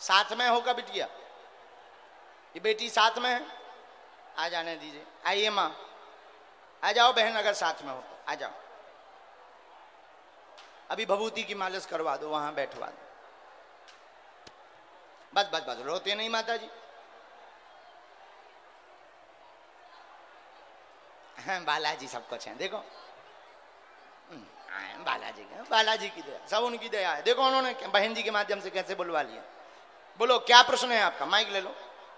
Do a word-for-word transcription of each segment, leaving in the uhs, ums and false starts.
साथ में होगा बिटिया, ये बेटी साथ में है, आ जाने दीजिए। आइए माँ, आ जाओ बहन, अगर साथ में हो तो आ जाओ। अभी भभूति की मालिश करवा दो, वहां बैठवा दो। बस बस बस, रोते नहीं माता जी। हाँ, बालाजी सब कुछ है, देखो बालाजी का, बालाजी की दया, सब उनकी दया है। देखो उन्होंने बहन जी के माध्यम से कैसे बुलवा लिया। बोलो क्या प्रश्न है आपका, माइक ले लो।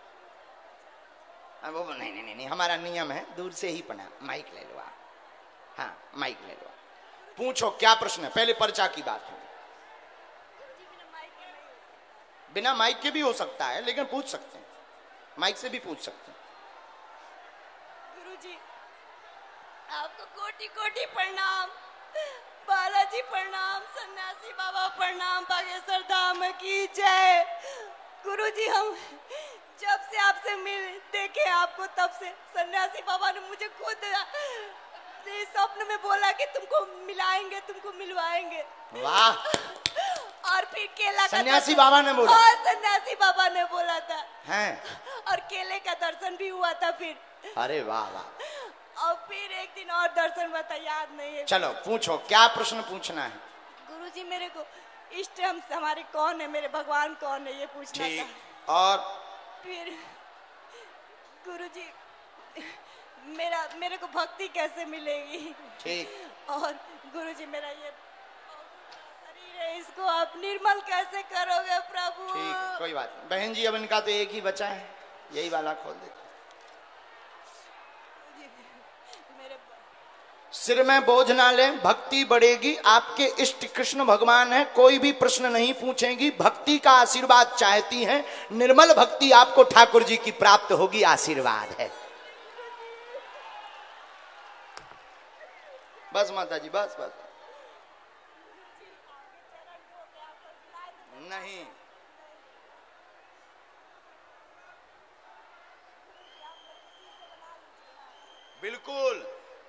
वो नहीं नहीं नहीं, हमारा नियम है दूर से ही पढ़ा, माइक ले लो आप। हाँ माइक ले लो, पूछो क्या प्रश्न है। पहले पर्चा की बात हो, बिना माइक के भी हो सकता है, लेकिन पूछ सकते हैं, माइक से भी पूछ सकते हैं। गुरुजी आपको कोटि कोटि प्रणाम, बालाजी प्रणाम, सन्यासी बाबा प्रणाम, बागेश्वर धाम की जय। गुरुजी हम जब से आपसे मिल देखे आपको, तब से सन्यासी बाबा ने मुझे खुद स्वप्न में बोला कि तुमको मिलाएंगे, तुमको मिलवाएंगे। वाह। और फिर केला का सन्यासी बाबा ने बोला? हाँ, सन्यासी बाबा ने बोला था हैं? और केले का दर्शन भी हुआ था फिर। अरे वाह वाह। और फिर एक दिन और दर्शन हुआ था, याद नहीं है। चलो पूछो क्या प्रश्न पूछना है। गुरुजी मेरे को इष्ट हम हमारे कौन है, मेरे भगवान कौन है, ये पूछना था। और फिर गुरुजी मेरा मेरे को भक्ति कैसे मिलेगी। ठीक। और गुरुजी मेरा ये शरीर है, इसको आप निर्मल कैसे करोगे प्रभु। ठीक है, कोई बात नहीं बहन जी, अब इनका तो एक ही बचा है, यही वाला खोल देते। सिर में बोझ ना ले, भक्ति बढ़ेगी। आपके इष्ट कृष्ण भगवान है, कोई भी प्रश्न नहीं पूछेंगी, भक्ति का आशीर्वाद चाहती हैं। निर्मल भक्ति आपको ठाकुर जी की प्राप्त होगी, आशीर्वाद है। बस माता जी, बस बस। नहीं, बिल्कुल।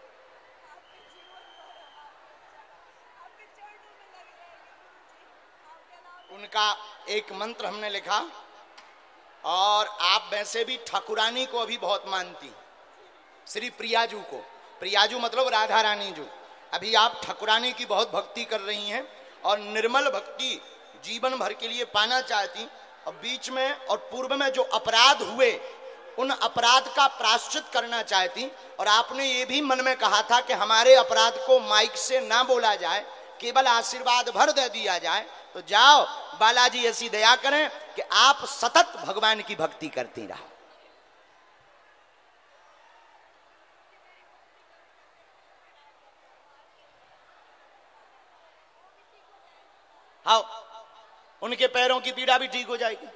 उनका एक मंत्र हमने लिखा, और आप वैसे भी ठाकुरानी को अभी बहुत मानती, श्री प्रियाजू को। प्रियाजू मतलब राधा रानी जू। अभी आप ठाकुरानी की बहुत भक्ति कर रही हैं और निर्मल भक्ति जीवन भर के लिए पाना चाहती। और बीच में और पूर्व में जो अपराध हुए, उन अपराध का प्रायश्चित करना चाहती। और आपने ये भी मन में कहा था कि हमारे अपराध को माइक से ना बोला जाए, केवल आशीर्वाद भर दे दिया जाए। तो जाओ, बालाजी ऐसी दया करें कि आप सतत भगवान की भक्ति करती रहो। आओ, उनके पैरों की पीड़ा भी ठीक हो जाएगी।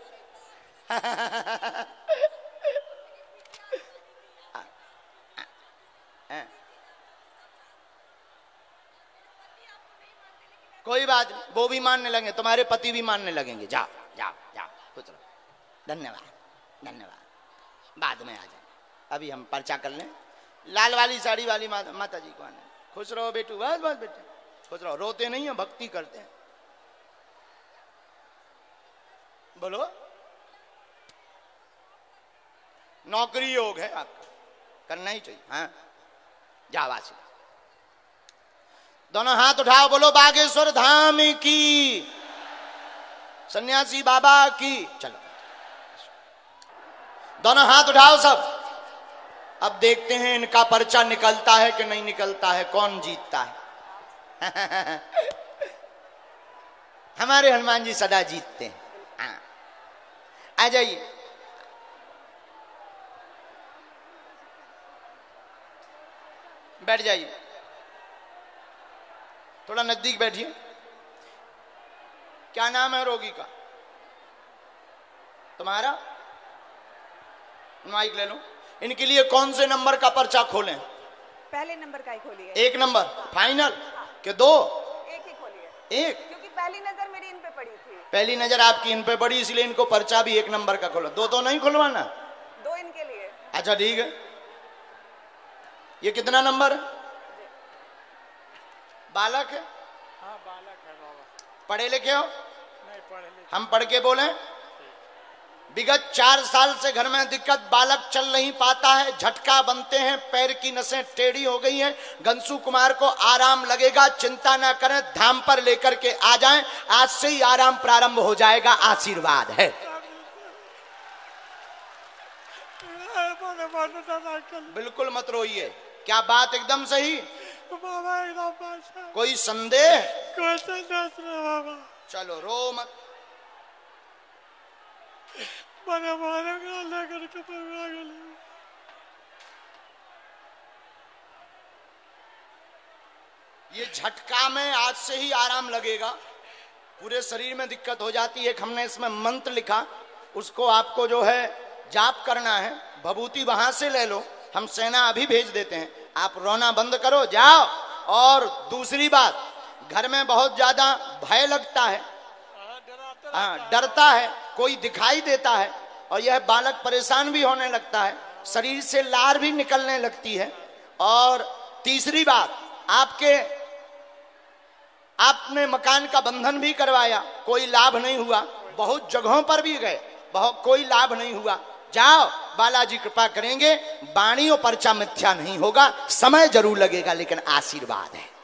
कोई बात, वो भी मानने लगे, तुम्हारे पति भी मानने लगेंगे। जाओ जाओ जाओ, खुश रहो। धन्यवाद धन्यवाद, बाद में आ जाए, अभी हम पर्चा कर लें। लाल वाली साड़ी वाली माता, माता जी को आने। खुश रहो बेटू, बस बस बेटे खुश रहो, रोते नहीं है, भक्ति करते हैं। बोलो, नौकरी योग है आपका, करना ही चाहिए। हाँ जाओ, आशी दोनों हाथ उठाओ, बोलो बागेश्वर धाम की, सन्यासी बाबा की। चलो दोनों हाथ उठाओ सब। अब देखते हैं इनका पर्चा निकलता है कि नहीं निकलता है, कौन जीतता है। हमारे हनुमान जी सदा जीतते हैं। हाँ आ जाइए, बैठ जाइए, थोड़ा नजदीक बैठिए। क्या नाम है रोगी का? तुम्हारा? माइक ले लो। इनके लिए कौन से नंबर का पर्चा खोलें? पहले नंबर का ही खोलिए। एक नंबर फाइनल के दो? एक ही खोलिए। एक? क्योंकि पहली नजर मेरी इन पे पड़ी थी। पहली नजर आपकी इन पे पड़ी, इसलिए इनको पर्चा भी एक नंबर का खोलो। दो तो नहीं खुलवाना? दो इनके लिए। अच्छा ठीक है। ये कितना नंबर है? बालक है? हाँ बालक है बाबा। पढ़े लिखे हो? नहीं पढ़े लिखे। हम पढ़ के बोले? विगत चार साल से घर में दिक्कत, बालक चल नहीं पाता है, झटका बनते हैं, पैर की नसें टेढ़ी हो गई हैं। गंसू कुमार को आराम लगेगा, चिंता ना करें, धाम पर लेकर के आ जाएं, आज से ही आराम प्रारंभ हो जाएगा, आशीर्वाद है। बिल्कुल मत रोइए, क्या बात एकदम सही, बाबा एकदम बादशाह। कोई संदेह? कोई संदेह नहीं बाबा। चलो रो मत। मैंने मारेगा लेकर के परिवार के लिए। ये झटका में आज से ही आराम लगेगा, पूरे शरीर में दिक्कत हो जाती है। एक हमने इसमें मंत्र लिखा, उसको आपको जो है जाप करना है, भभूति वहां से ले लो, हम सेना अभी भेज देते हैं, आप रोना बंद करो, जाओ। और दूसरी बात, घर में बहुत ज्यादा भय लगता है, हाँ डरता है, कोई दिखाई देता है, और यह बालक परेशान भी होने लगता है, शरीर से लार भी निकलने लगती है। और तीसरी बात, आपके आपने मकान का बंधन भी करवाया, कोई लाभ नहीं हुआ, बहुत जगहों पर भी गए, बहुत कोई लाभ नहीं हुआ, जाओ, बालाजी कृपा करेंगे, वाणी और पर्चा मिथ्या नहीं होगा, समय जरूर लगेगा लेकिन आशीर्वाद है।